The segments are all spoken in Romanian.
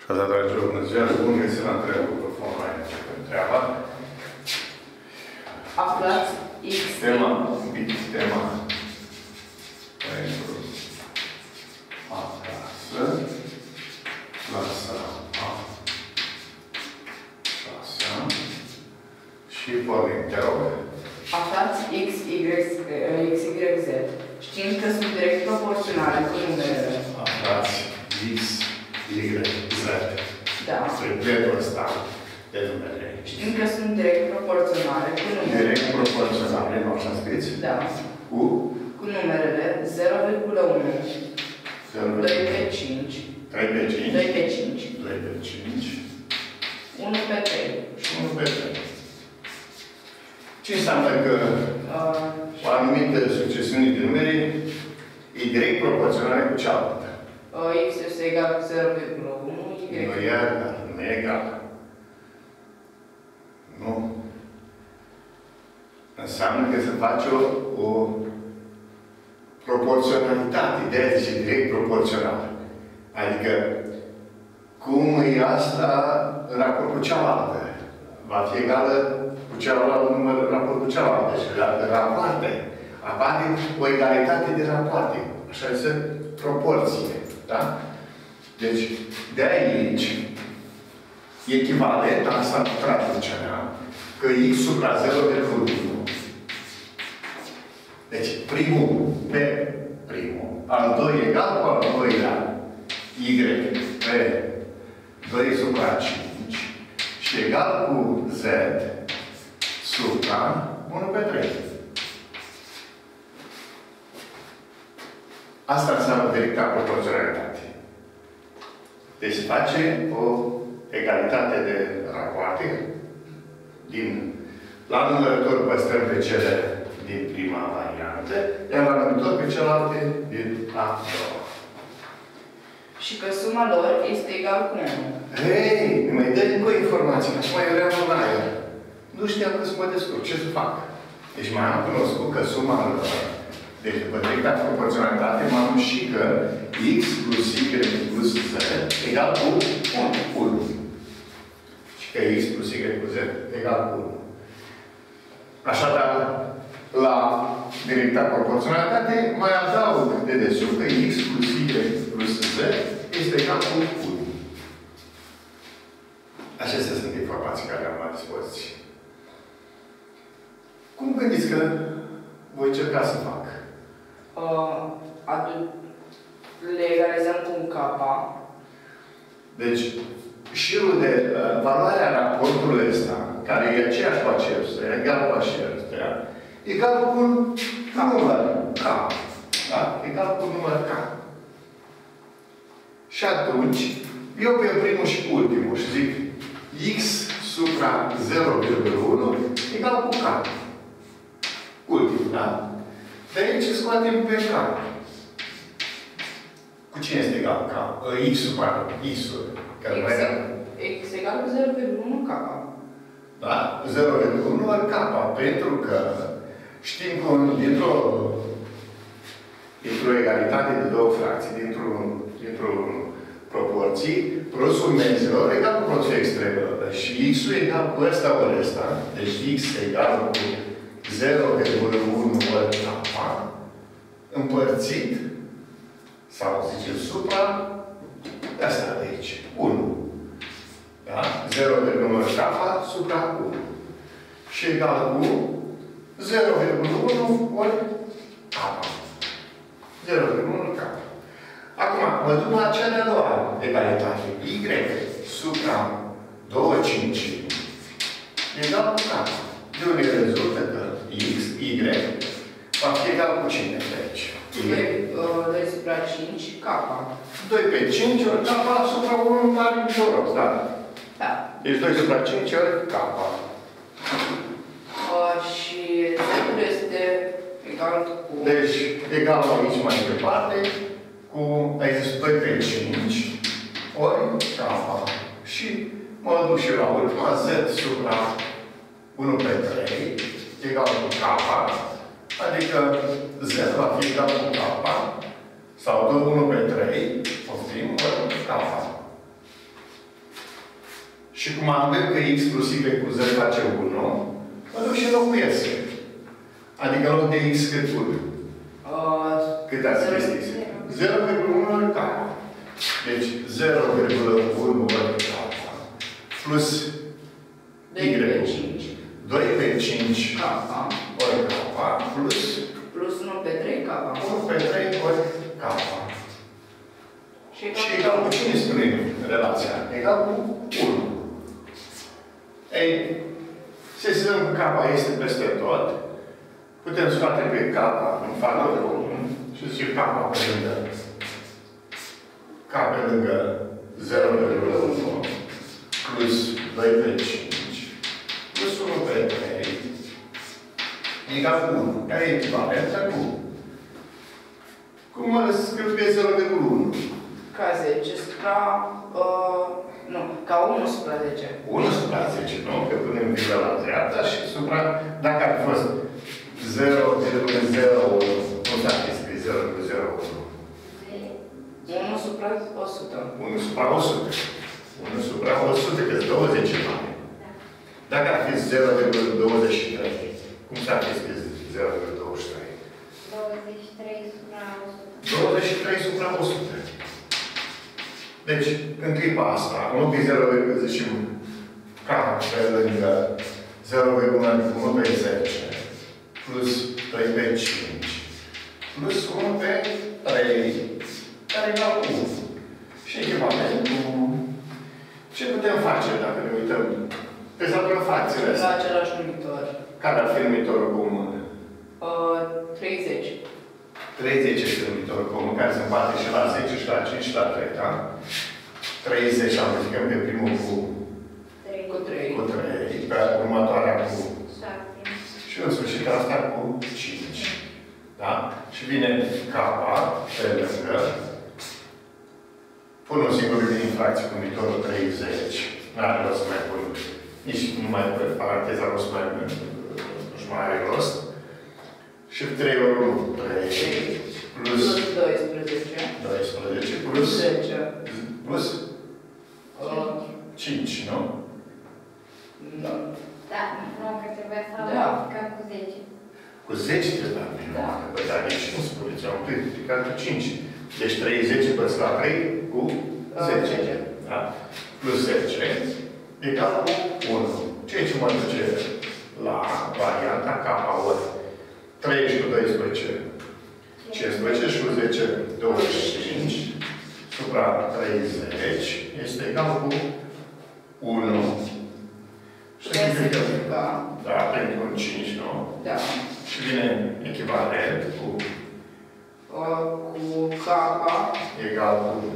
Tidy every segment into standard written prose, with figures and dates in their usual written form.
Și asta, dragilor, bună ziua, bun găsit la întreabă pe fond mai întreaba. Aflați X. Tema, un pic tema pentru acasă, clasa A, clasa și pornim, te rog. Aflați X, Y, Z. Știind că sunt direct proporționale cu numerele. Aflați X, Y, Z. Da. Secretul ăsta de numere. Știind că sunt direct proporționale cu numerele. Direct proporționale, nu așa scriți? Da. Cu numerele 0,1, 2 pe 5, 3 pe 5, 2 pe 5, 2 pe 5, 1 pe 3. și 1 pe 3. Ce înseamnă că o anumită succesiune de numere e direct proporțională cu cealaltă? X este egal cu 0,1, Y. Nu e egal. Nu. Înseamnă că se face o proporționalitate, de aia zice direct proporțională. Adică, cum e asta în raport cu cealaltă? Va fi egală cu celălalt număr în raport cu cealaltă. Și la rapoarte apare o egalitate de rapoarte. Așa este proporție. Da? Deci, de aici, echivalent, asta traducerea, că X supra 0,1. Deci, primul pe primul, al doi egal cu al doilea, Y pe 2 supra 5 și egal cu Z supra 1 pe 3. Asta înseamnă directa proporționalitate. Deci se face o egalitate de rapoarte. La numărător păstrăm pe cele din prima variantă, iar la numărător pe celelalte din a doua. Și că suma lor este egal cu 1. Hei, mai dă încă o informație. Acum eu eram în aer. Nu știam că să mă descurc. Ce să fac? Deci mai am cunoscut că suma lor, deci după directa proporționalitate, m-am și că X plus Y plus Z egal cu 1. Și că X plus Y plus Z egal cu 1. Așadar, la directa proporționalitate, mai adaug de desubt că X plus Y plus Z este egal cu 1. Acestea sunt informații care le-am la dispoziție. Cum gândiți că voi încerca să fac? Le egalizăm cu un kappa. Deci, șirul de valoarea raportului ăsta, care e aceeași cu acesta, egal cu acesta, egal cu un număr K. Da? Egal cu un număr K. Și atunci, eu pe primul și cu ultimul și zic X supra 0,1 egal cu K. Ultimul, da? De aici scoatem pe K. Cu cine este egal K? X supra X-ul. X egal cu 0,1 kappa. Da? 0,1 ori K. Pentru că știm că dintr-o egalitate de două fracții, dintr-o proporții, produsul menzilor egal cu produsul extremilor. Și X-ul egal cu ăsta ori ăsta. Deci X egal cu 0,1 ori K împărțit, sau zicem supra, asta de aici, 1. Da? 0,1 ori K supra 1. Și egal cu 0,1 ori K. 0,1 K. Acum, mă duc la cea de-a doua egalitate. Y supra 2,5 egal cu K. De unde rezultă că X, Y, va fi egal cu cine de aici? 2 supra 5 kappa. 2 pe 5 ori K supra 1 mare mijoros, da? Da. Deci 2 supra 5 ori K. Și Z-ul este egal cu... Deci, egal aici mai departe, cu, ai zis, 2 pe 5 ori K. Și mă duc și la ultima, Z supra 1 pe 3 egal cu K. Adică Z va fi egal cu K. Sau 1 pe 3, poftim, ori K. Și cum avem că x plus y cu z face 1, mă duc și înlocuiesc. Adică în loc de x cât 1. Cât ați scris? 0,1 ori k. Deci 0,1 ori k plus y. 2 pe 5 k ori k plus 1 pe 3 k. 1 pe 3 ori k. Și egal cu cine spune relația? Egal cu 1. Ei, sesizăm că k este peste tot. Putem scoate pe k în factorul 1 și zice k pe lângă k pe lângă 0,1 plus 2 pe 5 plus 1 pe 3 egal cu 1. Care e echivalența cu? Cum mă scriu pe 0,1? K10 supra... nu, K1 supra 10. 1 supra 10, nu? Că punem virgulă la dreapta și supra... Dacă ar fi fost 0,01, cum s-ar fi scris 0,01? 1 supra 100. 1 supra 100. 1 supra 100, că 20 ani. Dacă ar fi 0,23, cum s-ar fi scris 0,23? 23 supra 100. 23 supra 100. Deci, în clipa asta, în loc de 0, zicem, k pe lângă 0,1 adică 1 pe 10, plus 2 pe 5, plus 1 pe 3, care e egal cu 1. Și echivalentul, ce putem face dacă ne uităm pe fracțiile astea? La același numitor. Care ar fi numitorul comun? 30. 30 este numitorul comun, care se împarte și la 10, și la 5, și la 3, da? 30 amplificăm pe primul cu 3. Cu 3, pe următoarea cu 7. și în sfârșit asta cu 5. Da? Și vine k pe lângă. Pun un singur din fracție cu numitorul 30. N-are rost să mai pun. Nici nu mai pe paranteza rost mai nu mai are rost. Și 3 ori 1, 3. Plus 12. 12 plus 10. Plus 5, nu? Da. Da, nu, că trebuia să multiplicăm cu 10. Cu 10 trebuie amplificat. Păi, dar nici nu spuneți, am multiplicat cu 5. Deci 30 păs la 3 cu 10. Da? Plus 10 egal cu 1. Ceea ce mă duce la varianta K ori 3 cu 12, 15 și cu 10, 25 supra 30 este egal cu 1. Și simplifica. Da, pentru un 5, nu? Da. Și vine echivalent cu K egal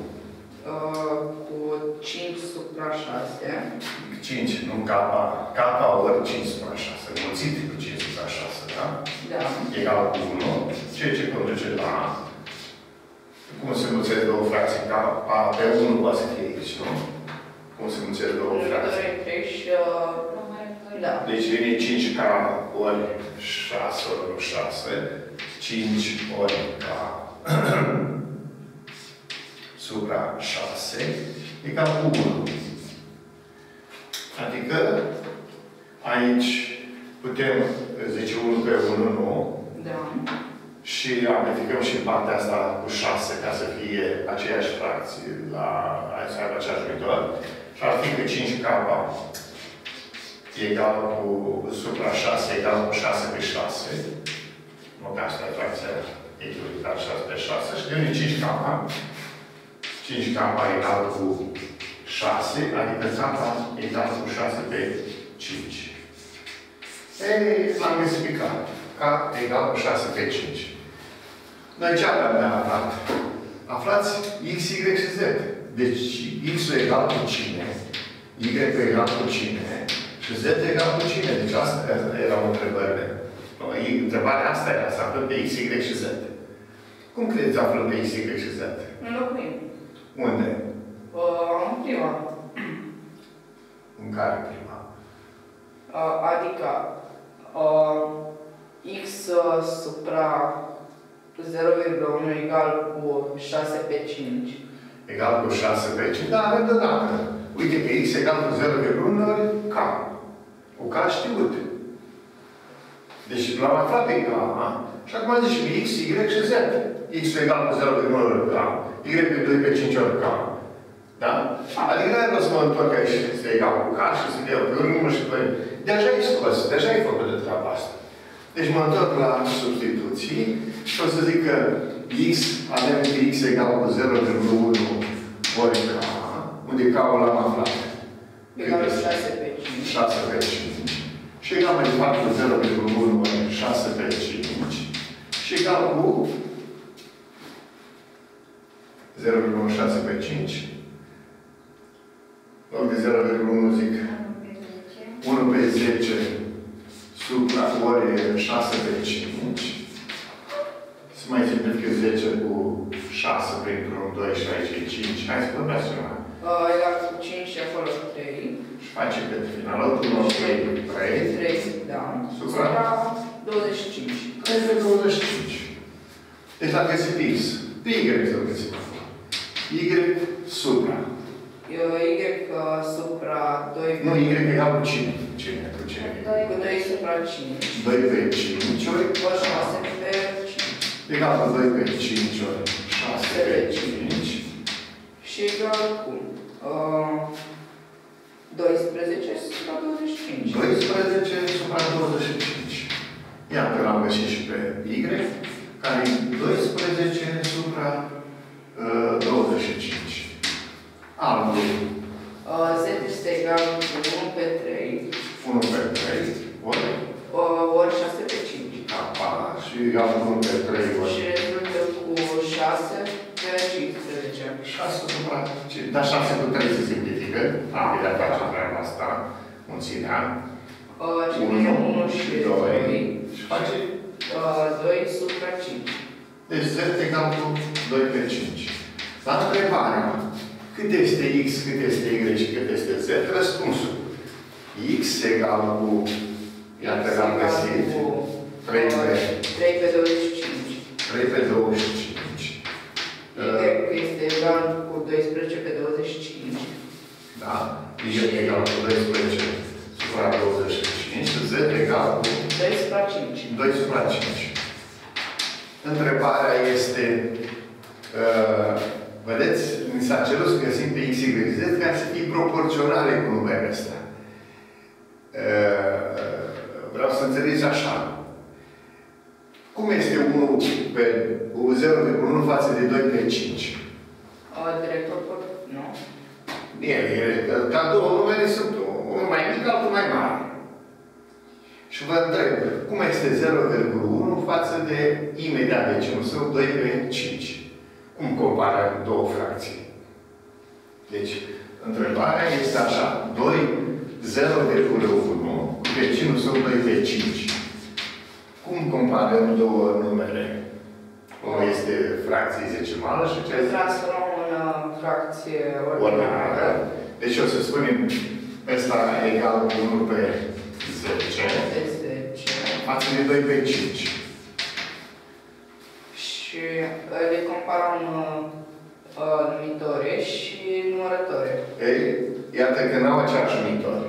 cu 5 supra 6. 5, nu K ori 5 supra 6. Mulțit cu 5 supra 6, da? Da. Egal cu 1, ceea ce conduce la cum se mulțesc două fracții? K pe 1 poate să fie aici, nu? Cum se mulțesc două fracții? Da. Deci vine 5K ori 6 ori 6, 5 ori K supra 6 egal cu 1. Adică aici putem zice 1 pe 1, nu? Da. Și amplificăm și partea asta cu 6 ca să fie aceeași fracție, să aibă aceeași numitor. Și ar fi că 5K egal cu supra 6 egal cu 6 pe 6. Nu că asta e fracția echilibrată 6 pe 6. Și devine 5K. 5K egal cu 6, adică K egal cu 6 pe 5. Ei, l-am găsit pe K. K egal cu 6 pe 5. Noi ce avem de aflat? Aflați X, Y și Z. Deci X-ul egal cu cine? Y-ul egal cu cine? Și Z egal cu cine? Deci asta erau întrebările. Întrebarea asta era să aflăm pe X, Y și Z. Cum credeți aflăm pe X, Y și Z? Înlocuim. Unde? În prima. În care prima? Adică X supra 0,1 egal cu 6 pe 5. Egal cu 6 pe 5. Da, avem deodată. Uite că X egal cu 0,1 ori K. Cu K știut. Deci l-am aflat pe K, și acum zici X, Y și Z. X egal cu 0,1 ori K, Y pe 2 pe 5 ori K. Da? Adică n-ai rost să mă întorc aici și să egal cu K și să iau pe urmă și pe... Deja ai scos, deja ai făcut de treaba asta. Deci mă întorc la substituții și o să zic că X, avem că X egal cu 0,1 ori K, unde K-ul l-am aflat. Egal cu 6 pe 5. 6 pe 5. Și egal mai departe cu 0,1 ori 6 pe 5. Și egal cu 0,6 pe 5. Loc de 0,1 zic 1 pe 10 supra ori 6 pe 5. Să mai simplific 10 cu 6 pentru 1, 2 și aici e 5. Hai să vorbeați ceva. Egal cu 5 și acolo 3. Și face pe finalul 1, 3. 3, da. Supra 25. 3 pe 25. Deci l-am găsit X. Pe Y să-l găsim acum. Y supra. Y supra 2 Nu, Y egal cu cine? Cine? Cu cine? cu 2 supra 5. 2 pe 5 ori 6 pe 5. egal cu 2 pe 5 ori 6 pe 5. Și egal cu 12 supra 25. 12 supra 25. Iată, l-am găsit și pe Y, care e 12 supra 25. Albul. Z este egal cu 1 pe 3. 1 pe 3 ori 6 pe 5. Apa și egal cu 1 pe 3 ori. Și rezultă cu 6 pe 15. 6 supra 5. Dar 6 cu 3 se simplifică. Am de a face treaba asta. Mulțirea. 1 și 2. Și face 2 supra 5. Deci Z egal cu 2 pe 5. La întrebarea cât este X, cât este Y și cât este Z, răspunsul. X egal cu, iată l-am găsit, 3 pe 25. 3 pe 25. Y este egal cu 12 pe 25. Da? Y egal cu 12 supra 25 și Z egal cu 2 supra 5. 2 supra 5. Întrebarea este, vedeți, mi s-a cerut să găsim pe X, Y, Z ca să fie proporționale cu numele ăsta. Vreau să înțelegi așa. Cum este 1 pe 0,1 față de 2 pe 5? Direct proporțional, nu? Bine, ca două numere sunt unul mai mic, altul mai mare. Și vă întreb, cum este 0,1 față de imediat vecinul său 2 pe 5? Cum compară două fracții? Deci, întrebarea este așa. 0,1 cu vecinul său 2 pe 5. Cum comparăm două numere? Unul este fracție decimală și cealaltă transformăm în fracție ordinară. Deci o să spunem ăsta egal cu 1 pe 10 față de 2 pe 5. Și le comparăm numitore și numărătoare. Ei, iată că n-au aceeași numitore.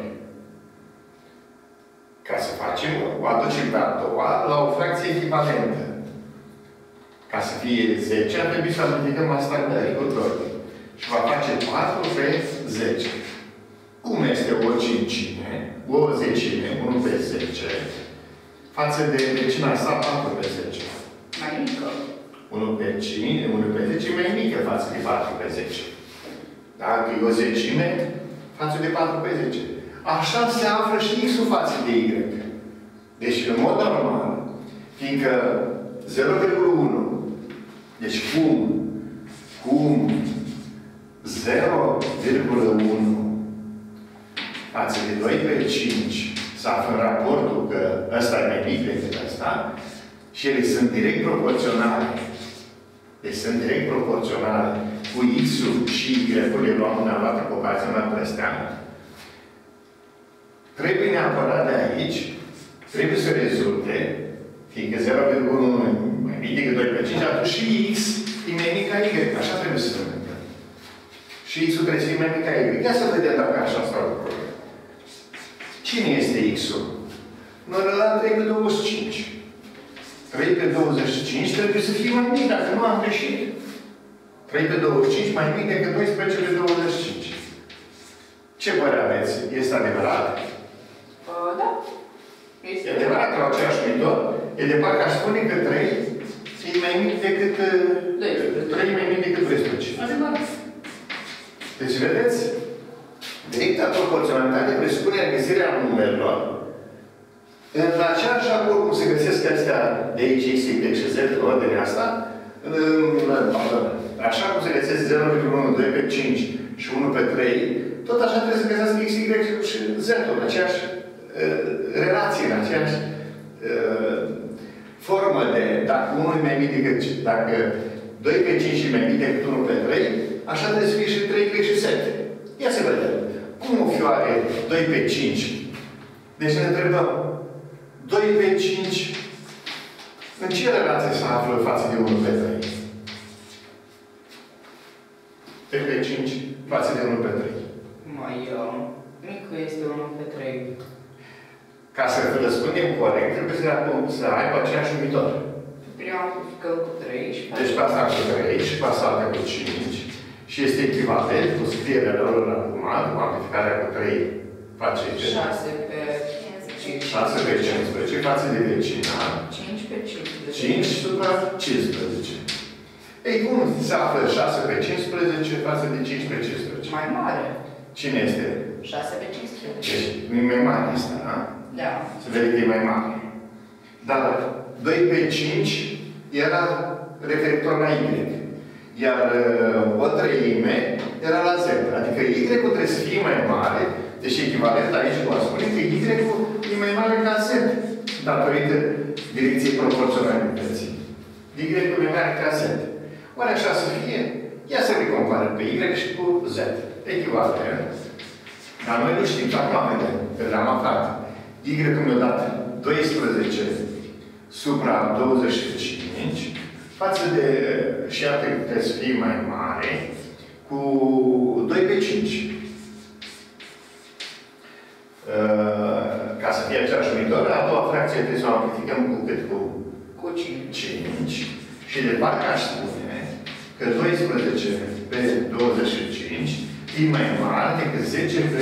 Ca să facem, o aducem pe a doua la o fracție echivalentă. Ca să fie 10, ar trebui să multiplicăm asta cu 2. Și va face 4 pe 10. Cum este o cincime, o zecime, 1 pe 10, față de vecina sa 4 pe 10? Mai mică. 1 pe 5, 1 pe 10 e mai mică față de 4 pe 10. Dacă e o zecime, față de 4 pe 10. Așa se află și X-ul față de Y. Deci, în mod normal, fiindcă 0,1, deci cum 0,1 față de 2 pe 5 să află în raportul că ăsta e mai mic decât ăsta și ele sunt direct proporționale. Deci sunt direct proporționale cu X-ul și Y-ul, le luăm în altă proporțional pe astea. Trebuie neapărat de aici, trebuie să rezulte, fiindcă 0,1 mai mic decât 2 pe 5, atunci și X e mai mic ca Y. Așa trebuie să se întâmple. Și Și X-ul trebuie să fie mai mic ca Y. Ia să vedem dacă așa stau lucrurile. Cine este X-ul? Noi îl dăm 3 pe 25. 3 pe 25 trebuie să fie mai mic, dacă nu am greșit. 3 pe 25 mai mic decât 12 pe 25. Ce părere aveți? Este adevărat? Da. E adevărat că la aceeași numitor, e de parcă aș spune că 3 e mai mic decât 3 e mai mic decât 12. Adevărat. Deci, vedeți? Directa proporționalitate presupune găsirea numerelor în același acord cum se găsesc astea de aici, X, Y și Z, în ordinea asta, așa cum se găsesc 0,1, 2 pe 5 și 1 pe 3, tot așa trebuie să găsească X, Y și Z-ul, în aceeași relație, în aceeași formă de, dacă 1 e mai mic decât, dacă 2 pe 5 e mai mic decât 1 pe 3, așa trebuie să fie și 3 și 7. Ia să vedem. Cum o fioare 2 pe 5? Deci ne întrebăm, 2 pe 5, în ce relație se află față de 1 pe 3? 2 pe 5 față de 1 pe 3. Mai mică este 1 pe 3. Ca să răspundem corect, trebuie să aibă aceeași numitor. Prima amplificăm cu 3 și deci pe asta cu 3 și pe asta cu 5. Și este echivalent cu scrierea lor acum, cu amplificarea cu 3 face 6 pe 15. 6 pe 15 față de vecina. 5 pe 15. 5 supra 15. Ei, cum se află 6 pe 15 față de 5 pe 15? Mai mare. Cine este? 6 pe 15. Deci, nu e mai mare asta, da? Da. Se vede că e mai mare. Dar 2 pe 5 era referitor la Y. Iar o treime era la Z. Adică Y-ul trebuie să fie mai mare, deci echivalent aici vă spune că Y-ul e mai mare ca Z, datorită direcției proporționalității. Y-ul e mai mare ca Z. Oare așa să fie? Ia să le comparăm pe Y și cu Z. Echivalent. Dar noi nu știm, acum vedem, că le-am aflat. Y-ul mi-a dat 12 supra 25, față de, și iată că trebuie să fie mai mare, cu 2 pe 5. Ca să fie aceeași numitoră, a doua fracție trebuie să o amplificăm cu cât? Cu 5. Și de parcă aș spune că 12 pe 25 e mai mare decât 10 pe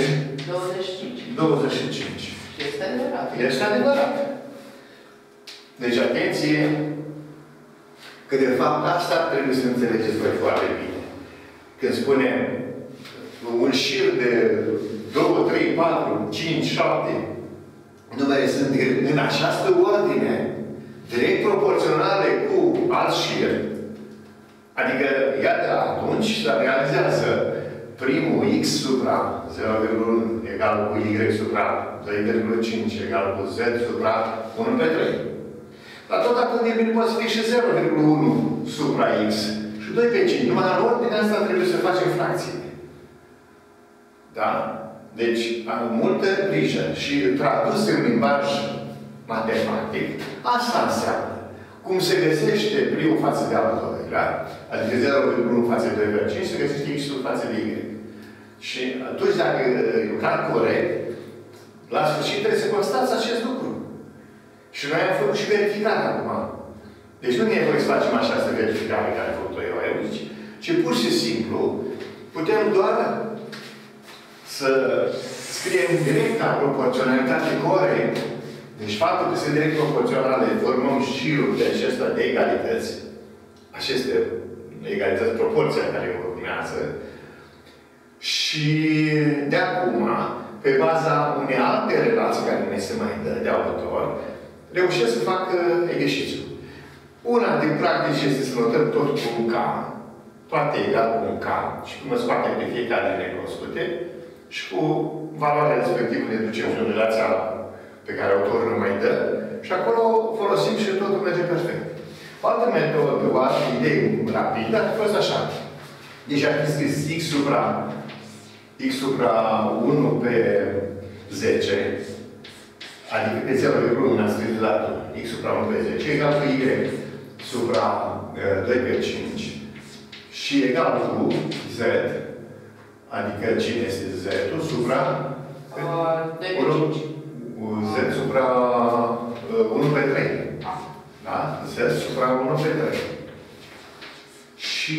25. Este adevărat. Este adevărat. Deci, atenție, că de fapt asta trebuie să înțelegeți voi foarte bine. Când spunem un șir de 2, 3, 4, 5, 7 numere sunt în această ordine direct proporționale cu alt șir, adică iată atunci se realizează primul X supra 0,1 egal cu Y supra 2,5 egal cu Z supra 1 pe 3. Dar tot atât de bine poate să fie și 0,1 supra X și 2 pe 5. Numai în ordinea asta trebuie să facem fracții. Da? Deci, am multă grijă și tradus în limbaj matematic, asta înseamnă. Cum se găsește primul față de al doilea, adică 0,1 față de 2,5, se găsește X-ul față de Y. Și atunci, dacă lucrați corect, la sfârșit trebuie să constați acest lucru. Și noi am făcut și verificarea acum. Deci nu ne e voie să facem această verificare care a făcut-o eu aici, ci pur și simplu putem doar să scriem directa proporționalitate corect. Deci faptul că sunt direct proporționale, formăm șirul de acesta de egalități, aceste egalități, proporția care urmează, și de acum, pe baza unei alte relații care ne se mai dă de autor, reușesc să fac exercițiul. Una din practici este să notăm tot cu un K, toate egal cu un K, și cum îți scoatem pe fiecare necunoscute, și cu valoarea respectivă ne ducem în relația pe care autorul ne mai dă, și acolo folosim și totul merge perfect. O altă metodă, o altă idee rapidă, a fost așa. Deci ar fi scris X supra 1 pe 10, adică pe 0,1 am scris datul X supra 1 pe 10, egal cu Y supra 2 pe 5 și egal cu Z Adică cine este Z-ul supra 2 pe 5. Z supra 1 pe 3. Da? Z supra 1 pe 3. Și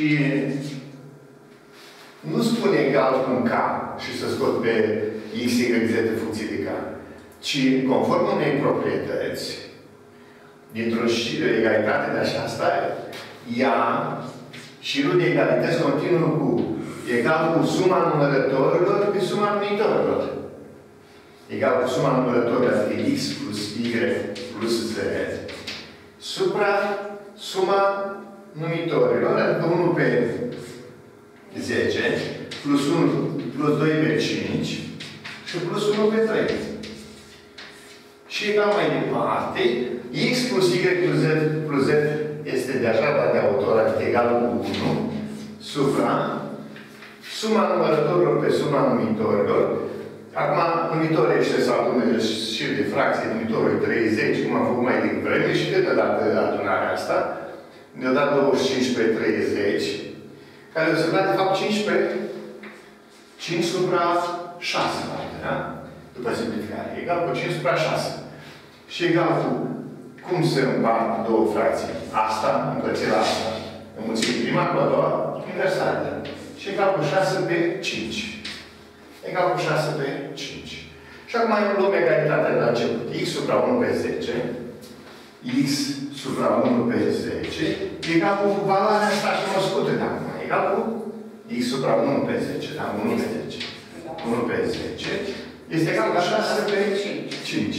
nu spun egal cu K și să scot pe X, Y, Z în funcție de K. Ci, conform unei proprietăți, dintr-o egalitate de aceasta, ia șirul de egalități continuă cu egal cu suma numărătorilor pe suma numitorilor. Egal cu suma numărătorilor, adică X plus Y plus Z, supra suma numitorilor, adică 1 pe 10, plus 1, plus 2 pe 5 și plus 1 pe 3. Și egal mai departe, X plus Y plus Z este deja dat de autor, adică egal cu 1, supra suma numărătorilor pe suma numitorilor. Acum, numitorii ăștia sau și de fracție, numitorul 30, cum am făcut mai devreme, și cât a dat adunarea asta? Ne-a dat 25 pe 30, care o să dea, de fapt, 5 pe 5 supra 6, da? După simplificare. Egal cu 5 supra 6. Și egal cu cum se împart două fracții. Asta împărțit la asta. Înmulțim prima cu a doua, inversarea. Și egal cu 6 pe 5. Egal cu 6 pe 5. Și acum luăm egalitatea de la început. X supra 1 pe 10. X supra 1 pe 10. Egal cu valoarea asta cunoscută de acum. Egal cu X supra 1 pe 10. Da? 1 pe 10. 1 pe 10. Este egal cu 6 pe 5.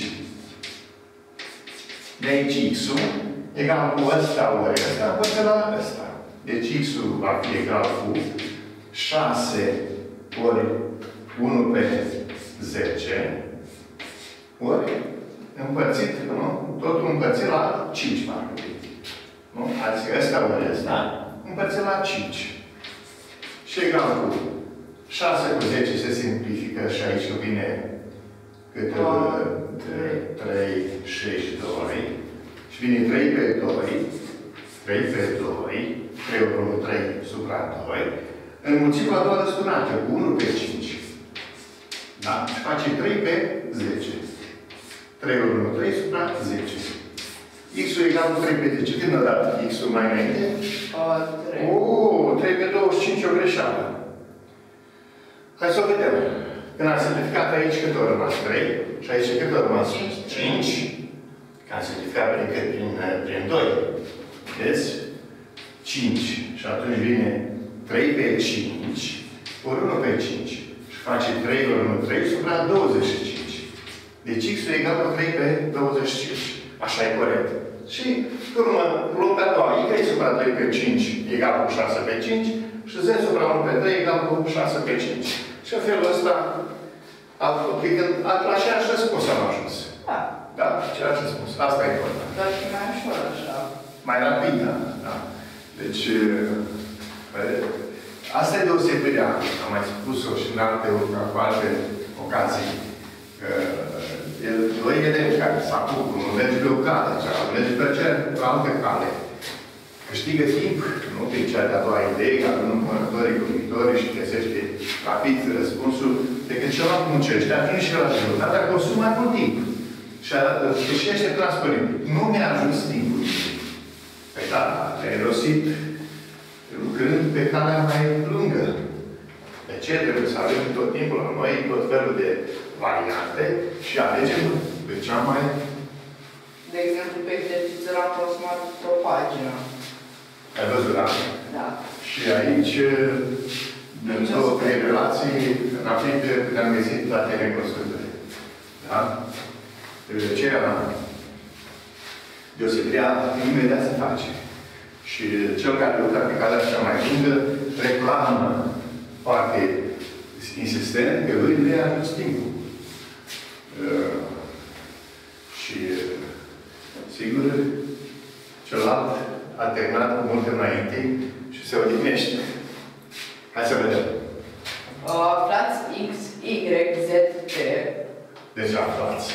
De aici X-ul egal cu ăsta ori ăsta, împărțit la ăsta. Deci X-ul va fi egal cu 6 ori 1 pe 10 ori împărțit, nu? Totul împărțit la 5, parcă. Nu? Adică ăsta ori ăsta, împărțit la 5. Și egal cu 6 cu 10 se simplifică și aici vine câte 3, 6, 2. Și vine 3 pe 2. 3 pe 2. 3 ori 1, 3 supra 2. Înmulțim cu a doua răsturnată, cu 1 pe 5. Da? Și face 3 pe 10. 3 ori 1, 3 supra 10. X-ul egal cu 3 pe 10. Când a dat X-ul mai înainte? 3. Oh, 3 pe 25 o greșeală. Hai să o vedem. Când am simplificat aici, cât a rămas? 3. Și aici cât a rămas? 5. Că am simplificat prin 2. Vedeți? 5. Și atunci vine 3 pe 5 ori 1 pe 5. Și face 3 ori 1, 3 supra 25. Deci X-ul e egal cu 3 pe 25. Așa e corect. Și, pe urmă, luăm pe a doua. Y supra 2 pe 5 egal cu 6 pe 5. Și Z supra 1 pe 3 egal cu 6 pe 5. Și în felul ăsta, la aceeași răspuns am ajuns. Da. Da, aceeași răspuns. Asta e important. Dar și mai ușor, așa. Mai rapid, da. Deci, asta e deosebirea. Am mai spus-o și în alte ocazii. Doi elevi care se apucă, unul merge pe o cale, cealaltă merge pe altă cale. Câștigă timp, nu pe cea de-a doua idee, ca în numărătorii, combinitorii și găsește rapid răspunsul, decât celălalt muncește, atunci și el ajută. Dar consumă mai mult timp. Și este transpărent. Nu mi-a ajuns timpul. Păi da, le-ai rosit lucrând pe calea mai lungă. De ce trebuie să avem tot timpul la noi tot felul de variante și alegem pe cea mai... De exemplu, pe exercițiul am consumat o pagină. Ai văzut, da? Da. Și aici, în două, trei relații, rapid, ne-am găsit toate recunoscutele. Da? Ce era? Deosebirea imediat se face. Și cel care lucra pe calea cea mai lungă reclamă foarte insistent că lui nu i-a ajuns timpul. Și, sigur, celălalt a terminat cu mult înainte și se odihnește. Hai să vedem. Aflați X, Y, Z, T. Deci aflați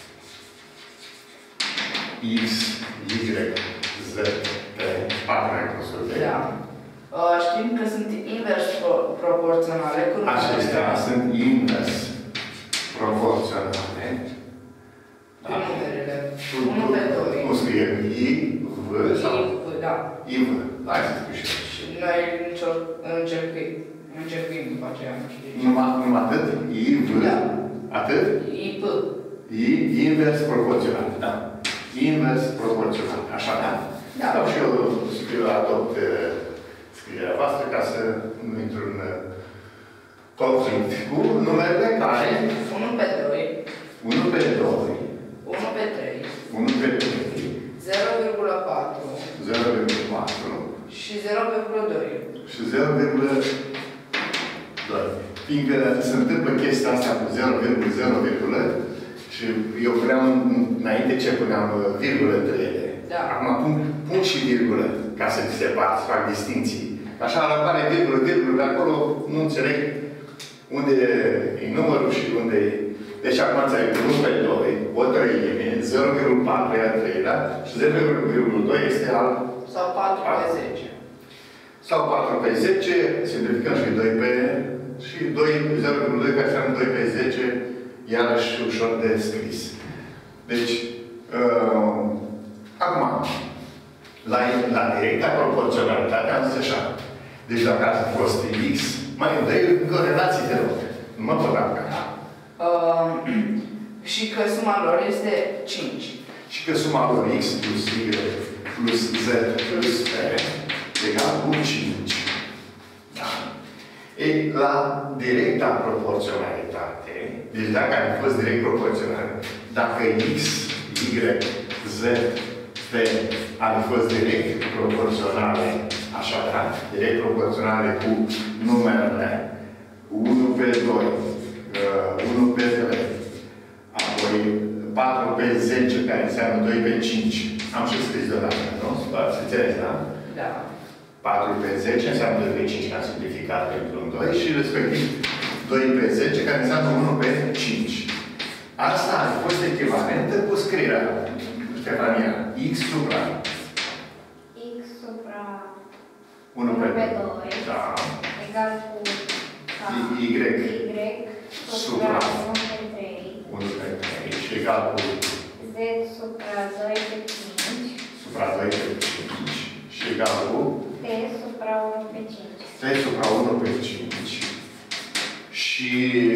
X, Y, Z, T. 4 recunoscute. Da. Știm că sunt invers proporționale cu numerele. Acestea sunt invers proporționale. Cu numerele. 1 pe 2. Cum scrie? I, V sau? I, V, da. I, V. Hai să scriu și eu. Și noi încercuim după aceea. Numai atât? I, V? Da. Atât? I, P. I, invers proporțional. Da. Invers proporțional. Așa, da? Da. Sau și eu scriu, adopt scrierea voastră ca să nu intru în conflict cu numerele care 1 pe 2. 1 pe 2. 1 pe 3. 1 pe 3. 0,4. 0,4. Și 0,2. Și 0,2. Fiindcă se întâmplă chestia asta cu 0,0, și eu vreau, înainte ce puneam virgulă între ele. Da. Acum pun și virgulă, ca să se separ, să fac distinții. Așa apare virgulă, de acolo nu înțeleg unde e numărul și unde e. Deci acum înțeleg 1 pe 2, o treime, 0,4 e al treilea și 0,2 este al... Sau 4 pe 10. Sau 4 pe 10, simplificăm și 2 pe... și 0,2 care înseamnă 2 pe 10, iarăși ușor de scris. Deci, acum, la directa proporționalitate am zis așa. Deci dacă ar fi fost X, mai îmi dai încă o relație de rog. Nu mă pot apuca. Și că suma lor este 5. Și că suma lor X plus Y plus Z plus P egal cu 5. Da? Ei, la directa proporționalitate, deci dacă ar fi fost direct proporțional, dacă X, Y, Z, P ar fi fost direct proporționale, așadar, direct proporționale cu numerele 1 pe 2, 1 pe 3, apoi 4 pe 10, care înseamnă 2 pe 5. Am și scris deodată, nu? Să înțeles, da? Da. 4 pe 10 înseamnă 2 pe 5, ca simplificat pentru un 2, și respectiv 2 pe 10, care înseamnă 1 pe 5. Asta a fost echivalentă cu scrierea, Ștefania, X supra. X supra 1 pe 2. Da. Egal cu Y. Y supra 1 pe 3. 1 pe 3. Și egal cu Z supra 2 pe 5. supra 2 pe 5. Și egal cu T supra 1 pe 5. T supra 1 pe 5. Și,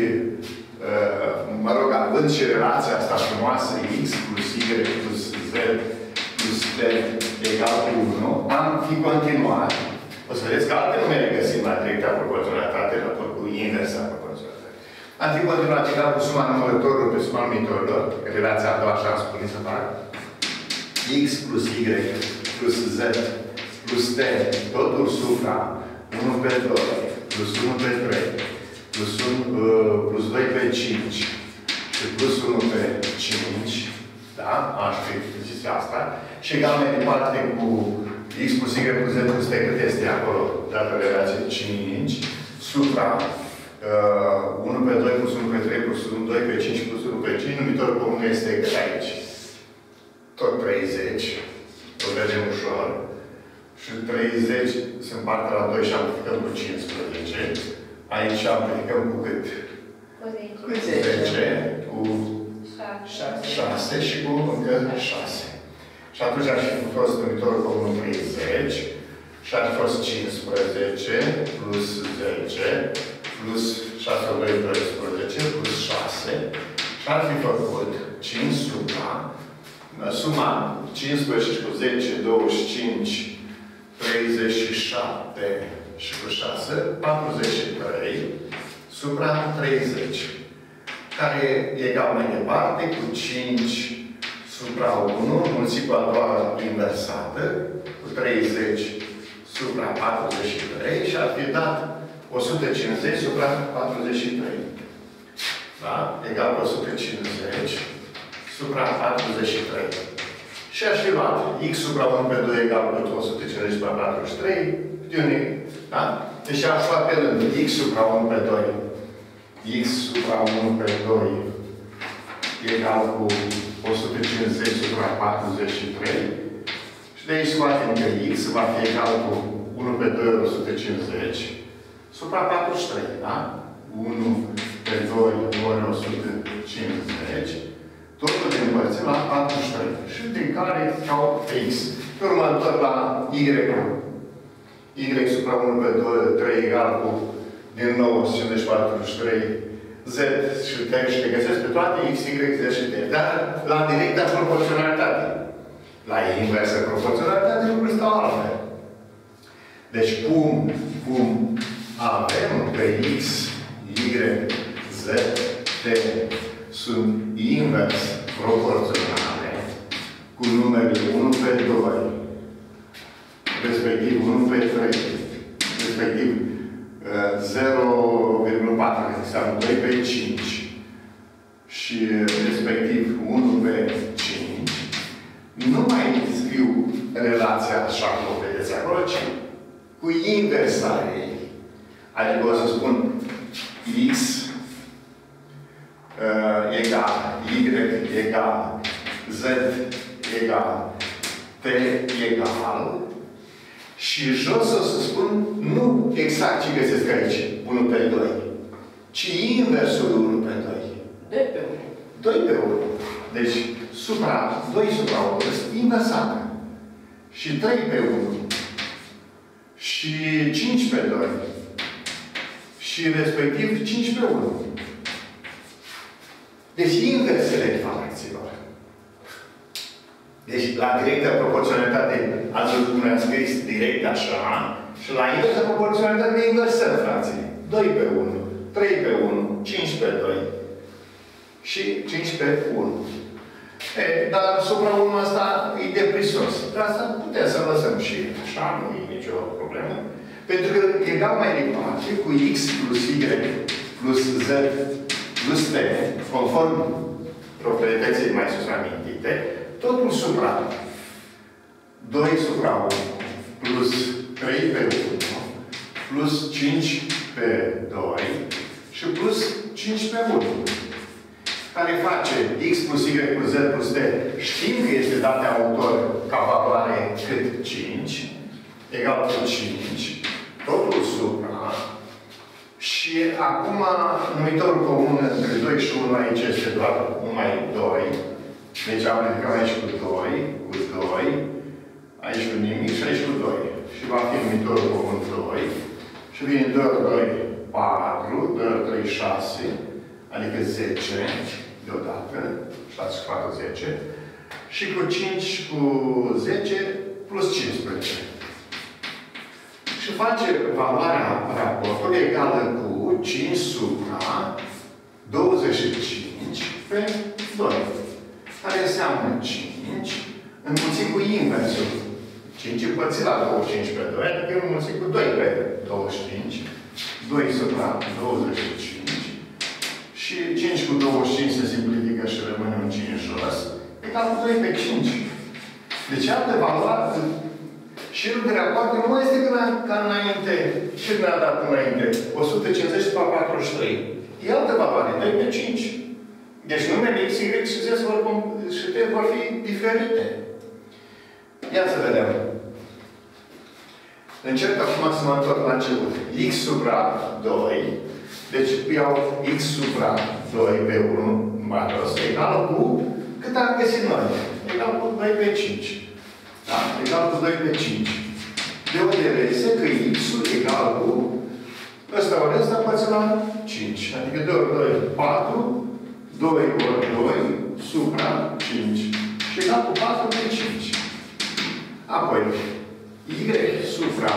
mă rog, având și relația asta frumoasă, X plus Y plus Z plus T egal cu 1, am fi continuat. O să vedeți că alte numere găsim la directa proporționalitate, raport cu inversa proporționalitate. Am fi continuat egal cu suma numărătorilor pe suma numitorilor, relația a doua, așa am spune să fac. X plus Y plus Z plus T, totul supra 1 pe 2, plus 1 pe 3, plus 2 pe 5 și plus 1 pe 5, da? Aș fi zis asta. Și egal mai departe cu X plus Y plus Z plus T, cât este acolo, dată relație 5, supra 1 pe 2 plus 1 pe 3 plus 1, 2 pe 5 plus 1 pe 5, numitorul comun este cât aici? Tot 30. O vedem ușor. Și 30 se împarte la 2 și amplificăm cu 15. Aici amplificăm cu cât? Cu 10. Cu 10. Cu 6. 6 și cu încă 6. Și atunci ar fi fost numitorul comun 30. Și ar fi fost 15 plus 10 plus 6 ori 2, 12 plus 6. Și ar fi făcut 5 supra suma 15 și cu 10, 25, 37 și cu 6, 43 supra 30. Care e egal mai departe cu 5 supra 1, mulțit cu a doua inversată, cu 30 supra 43 și ar fi dat 150 supra 43. Da? Egal cu 150 supra 43. Și aș fi luat X supra 1 pe 2 egal cu 150 supra 43. Unic. Da? Deci aș lua pe rând X supra 1 pe 2. X supra 1 pe 2 egal cu 150 supra 43. Și de aici scoatem că X va fi egal cu 1 pe 2 ori 150 supra 43, da? 1 pe 2 ori 150, totul de împărțit la 43. Și din care au X. Pe următor la Y. Y supra 1 pe 2, 3 egal cu, din nou, 143, Z și T și le găsesc pe toate X, Y, Z și T. Dar la directa proporționalitate. La inversă proporționalitate lucrurile stau altfel. Deci cum avem pe X, Y, Z, T sunt invers proporționale cu numerele 1 pe 2, respectiv 1 pe 3, respectiv 0,4, înseamnă 2 pe 5 și respectiv 1 pe 5, nu mai scriu relația așa cum o vedeți acolo, ci cu inversa ei. Adică o să spun X egal, Y egal, Z egal, T egal, și jos o să spun nu exact ce găsesc aici, 1 pe 2, ci inversul 1 pe 2. 2 pe 1. 2 pe 1. Deci, 2 supra 1 este inversată. Și 3 pe 1. Și 5 pe 2. Și respectiv 5 pe 1. Deci inversele fracțiilor. Deci la directă proporționalitate ați văzut cum am scris direct așa și la inversă proporționalitate inversăm fracțiile. 2 pe 1, 3 pe 1, 5 pe 2 și 5 pe 1. Dar supra 1 asta e deprisos. Dar asta putem să lăsăm și așa, nu e nicio problemă. Pentru că egal mai departe cu X plus Y plus Z plus T, conform proprietății mai sus amintite, totul supra 2 supra 1 plus 3 pe 1 plus 5 pe 2 și plus 5 pe 1. Care face X plus Y plus Z plus T. Știm că este dat de autor ca valoare cât 5, egal cu 5, totul supra. Și acum, numitorul comun între 2 și 1 aici este doar numai 2. Deci aplicăm aici cu 2, cu 2, aici cu nimic și aici cu 2. Și va fi numitorul comun 2. Și vine 2 ori 2, 4, 2 ori 3, 6, adică 10 deodată, 6 și 4, 10. Și cu 5 cu 10 plus 15. Și face valoarea raportului egală cu 5 supra 25 pe 2. Care înseamnă 5 înmulțit cu inversul. 5 împărțit la 25 pe 2, adică înmulțit cu 2 pe 25. 2 supra 25. Și 5 cu 25 se simplifică și rămâne un 5 jos. Egal cu 2 pe 5. Deci altă valoare. Șirul de rapoarte nu este ca înainte. Ce ne-a dat înainte? 150 pe 43. E altă valoare, 2 pe 5. Deci numele X, Y și Z și T vor fi diferite. Ia să vedem. Încerc acum să mă întorc la început. X supra 2. Deci iau X supra 2 pe 1 maros egal cu cât am găsit noi? Egal cu 2 pe 5. Da? Egal cu 2 pe 5. De unde reiese că X-ul egal cu ăsta ori ăsta împărțit la 5. Adică 2 ori 2, 4. 2 ori 2 supra 5. Și egal cu 4 pe 5. Apoi, Y supra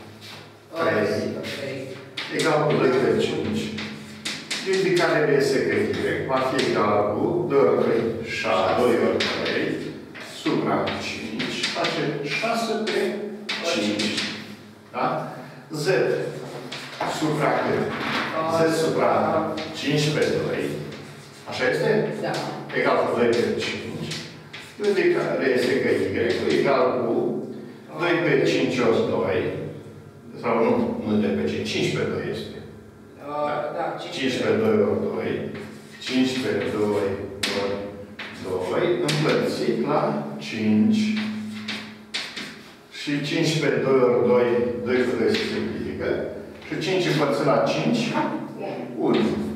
3 egal cu 2 pe 5. Din care reiese că Y va fi egal cu 2 ori 3, 6, 2 ori 3 supra 5. Face 6 pe 5. Da? Z supra cât? Z supra 5 pe 2. Așa este? Da. Egal cu 2 pe 5. De care este că Y egal cu 2 pe 5 ori 2. Sau nu 2 pe 5, 5 pe 2 este. Da, 5 pe 2 ori 2. 5 pe 2 ori 2 împărțit la 5. Și 5 pe 2 ori 2, 2 cu 2 se simplifică. Și 5 împărțit la 5? 1.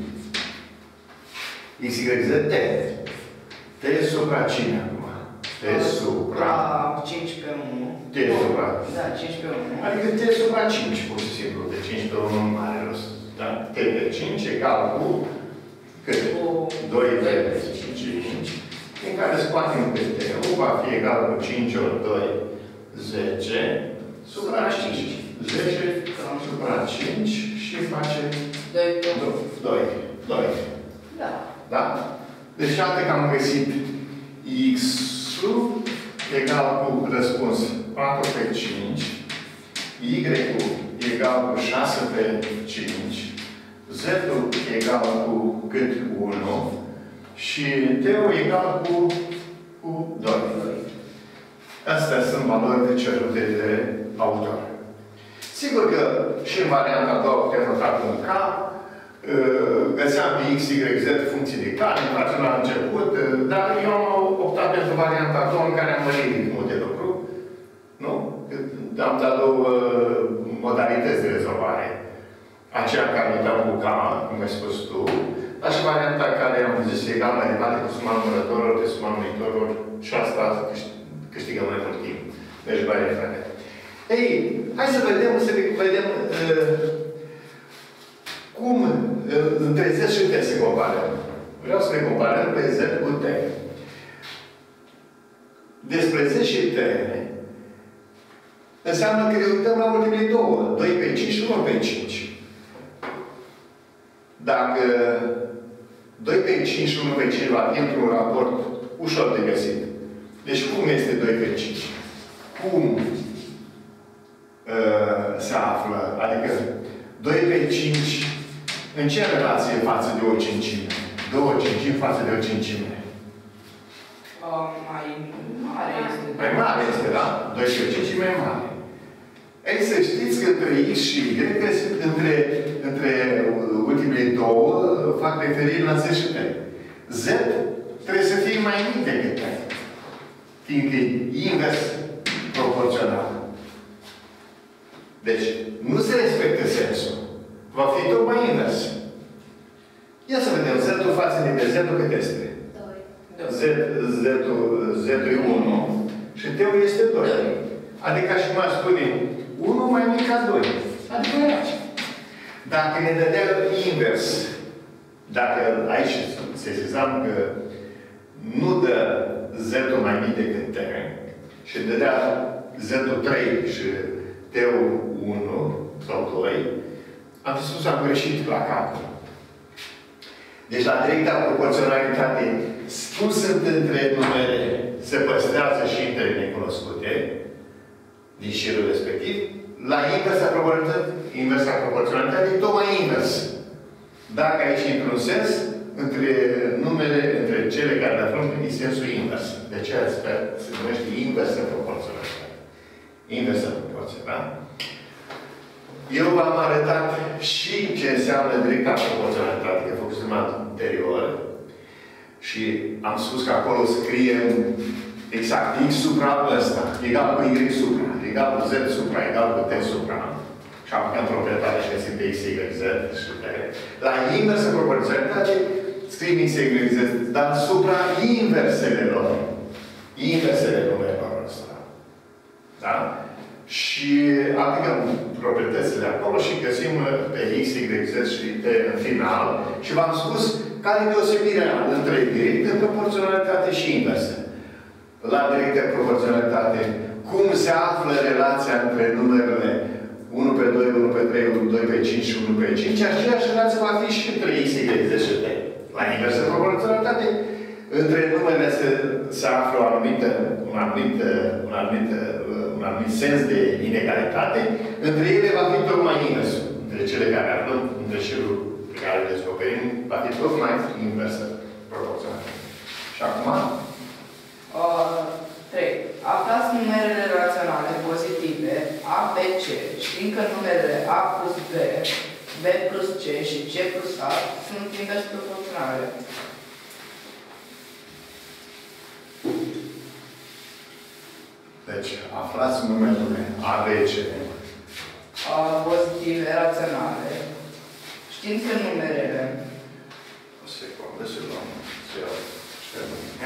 X, Y, Z, T. T supra cine acum? T supra 5 pe 1. T supra. Da, 5 pe 1. Adică T supra 5, pur și simplu. De 5 pe 1 nu are rost. Da? T pe 5 egal cu cât? 2 pe 5. În care scoatem pe T-ul, va fi egal cu 5 ori 2, 10, supra 5. 10 supra 5 și face 2. Da. Da? Deci iată că am găsit X-ul egal cu răspuns 4 pe 5, Y-ul egal cu 6 pe 5, Z-ul egal cu cât 1 și T-ul egal cu 2. Astea sunt valori cerute de autor. Sigur că și în varianta a doua putem nota cu un K, găseam pe X, Y, Z funcții de care, îmi place la început, dar eu am optat pentru varianta a doua în care am mărit ritmul de lucru. Nu? Am dat două modalități de rezolvare. Aceea care nota cu K, cum ai spus tu, dar și varianta care am zis egal mai departe cu suma numărătorilor de suma numeritorilor și asta câștigăm mai mult timp. Deci, mai repede. Ei, hai să vedem cum între Z și T se comparăm. Vreau să ne comparăm pe Z cu T. Despre Z și T înseamnă că ne uităm la ultimele două. 2 pe 5 și 1 pe 5. Dacă 2 pe 5 și 1 pe 5 va fi într-un raport ușor de găsit. Deci cum este 2 pe 5? Cum se află? Adică 2 pe 5 în ce relație față de o cincime? 2 cincimi față de o cincime? Mai mare este. Mai mare este, da? 2 pe 5 e mai mare. Ei, să știți că între X și Y, între ultimele două, fac referire la Z și T. Z trebuie să fie mai mic decât T. Fiindcă e invers proporțional. Deci, nu se respectă sensul. Va fi tocmai invers. Ia să vedem. Z-ul față de Z-ul cât este? 2. Z-ul e 1 și T-ul este 2. Adică și cum aș spune, 1 mai mic ca 2. Adică aici. Dacă ne dădea invers, dacă aici sesizam că nu dă Z-ul mai mic decât T și dădea Z-ul 3 și T-ul 1 sau 2, am spus, am greșit la calcul. Deci la directa proporționalitate, cum sunt între numere, se păstrează și între necunoscute, din șirul respectiv, la inversa proporționalitate, e tocmai invers. Dacă aici într-un sens, între numere, între cele care le aflăm, e sensul invers. De aceea se numește inversă proporționalitate. Inversă proporție, da? Eu v-am arătat și ce înseamnă directa proporționalitate, că făcusem anterior. Și am spus că acolo scriem exact X supra ăsta, egal cu Y supra, egal cu Z supra, egal cu T supra. Și aplicăm proprietatea și găsim pe X, Y, Z și T. La inversă proporționalitate scriem X, Y, Z, dar supra inversele lor. Inversele numerelor ăsta. Da? Și aplicăm proprietățile acolo și găsim pe X, Y, Z și T în final. Și v-am spus care e deosebirea între directă proporționalitate și inversă. La directă proporționalitate, cum se află relația între numerele 1 pe 2, 1 pe 3, 2 pe 5 și 1 pe 5, aceeași relație va fi și între X, Y, Z și T. La inversă proporționalitate, între numerele se află un anumit sens de inegalitate, între ele va fi tocmai inversul. Între cele care aflăm, între șirul pe care le descoperim, va fi tocmai inversă proporționalitate. Și acum? 3. Aflați numerele raționale pozitive A, B, C, știind că numerele A plus B, B plus C și C plus A sunt invers proporționale. Deci, aflați numerele A, B, C pozitive raționale, știind că numerele O secundă să luăm, să iau ștergămâne.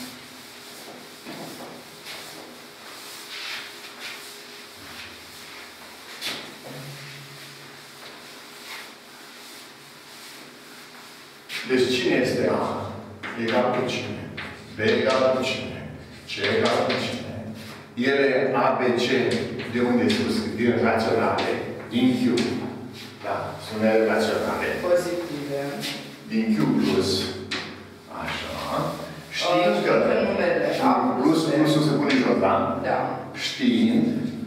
Deci cine este A? Egal cu cine? B egal cu cine? C egal cu cine? Ele A, B, C, de unde sus? Din raționale, din Q. Da, sunt ele raționale. pozitive, Din Q plus. Așa. Știind că numerele A plus B. plusul se pune jos, da? Da. Știind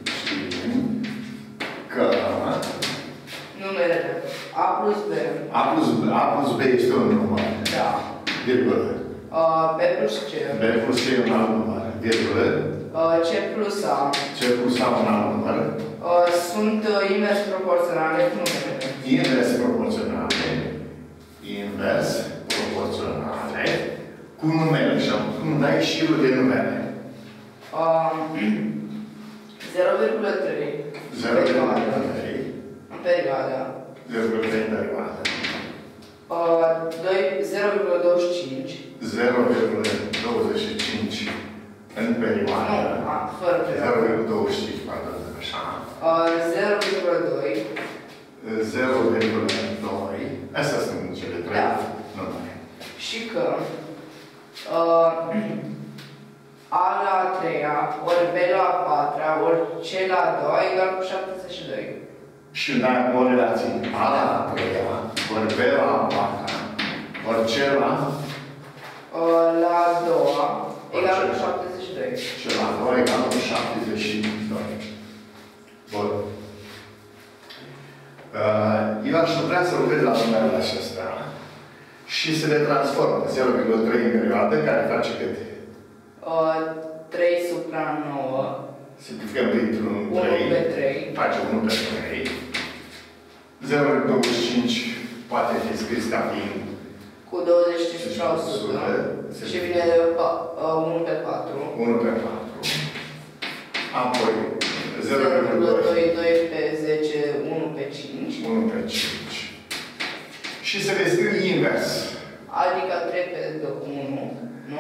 că Numerele A plus B. A plus B este un număr. Da. Virgulă. B plus C. B plus C e un alt număr. Virgulă. C plus A. C plus A un alt număr. Sunt invers proporționale cu numerele. Invers proporționale. Invers proporționale cu numere. Și acum dai șirul de numere. 0,3. 0,3. În perioada. 0,3 în perioadă. 0,25. 0,25 în perioadă. Nu, fără perioadă. 0,25, pardon, așa. 0,2. 0,2. Astea sunt cele trei. Da. Numere. Și că A la a treia, ori B la a patra, ori C la a doua, egal cu 72. Și dai o relație. A la a treia, ori B la a patra, ori C la la a doua, egal cu 72. C la a doua egal cu 72. Bun. Eu aș vrea să lucrez la numerele acestea și să le transform în 0,3 în perioadă, care face cât? 3 supra 9. Simplificăm printr-un 1 pe 3. Face 1 pe 3. 0,25 poate fi scris ca fiind Cu 25% și vine 1 pe 4. 1 pe 4. Apoi 0,22 pe 10, 1 pe 5. 1 pe 5. Și să le scriu invers. Adică 3 pe 1, nu?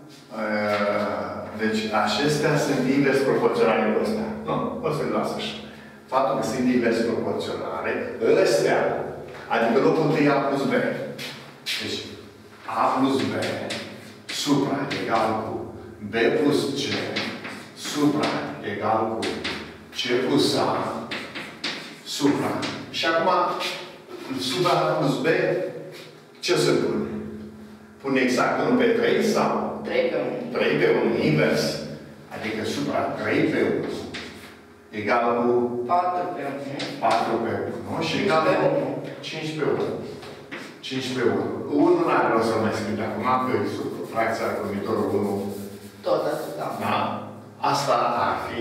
Deci acestea sunt invers proporționale cu astea. Nu, o să-l las așa. Faptul că sunt invers proporționale, ăstea, adică locul întâi A plus B. Deci A plus B supra egal cu B plus C supra egal cu C plus A supra. Și acum, supra A plus B, ce să pun? Pun exact 1 pe 3 sau? 3 pe 1. 3 pe 1 invers. Adică supra 3 pe 1 egal cu 4 pe 1. 4 pe 1 și egal cu 5 pe 1. 5 pe 1. 1 n-are rost să mai scriu de acum, că e sub fracția cu următorul 1. Tot atâta. Da? Asta ar fi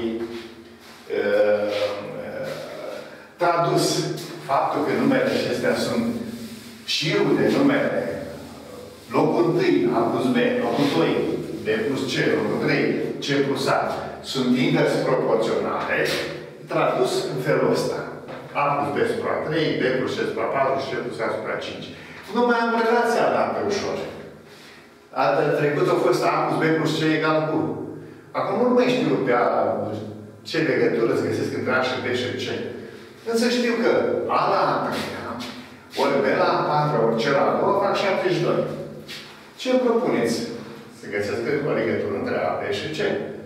tradus faptul că numerele acestea sunt șirul de numere. Locul 1, A plus B, locul 2, B plus C, locul 3, C plus A, sunt invers proporționale, tradus în felul ăsta. A plus B supra 3, B plus C supra 4 și C plus A supra 5. Nu mai am relația dată ușor. Data trecută a fost A plus B plus C egal cu. Acum nu mai știu pe A ce legătură să găsesc între A și B și C. Însă știu că A la a treia, ori B la a patra, ori C la a doua, fac 72. Ce îmi propuneți? Să găsesc o legătură între A, B și C.